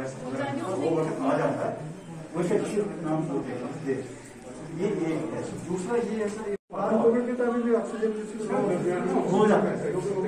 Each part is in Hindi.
वो आ जाता है वैसे नाम होते हैं। ये एक है। दूसरा ये है सर हो जाता है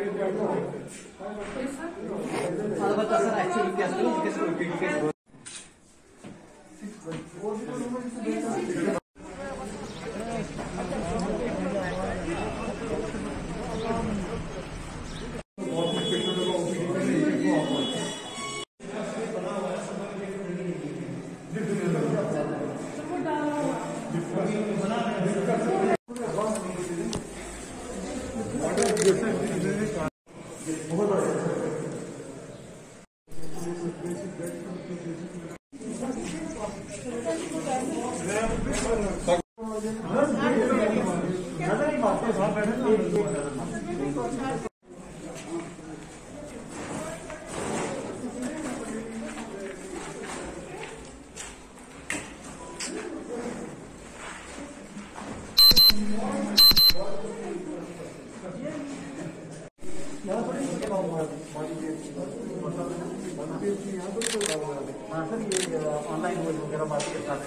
ऑनलाइन वगैरह बात के साथ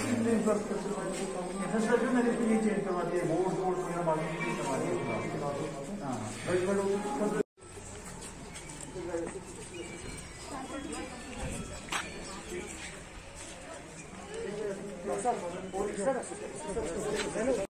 जो मैंने चेंज करवा दिया बोर्ड वगैरह बात करवा दिया।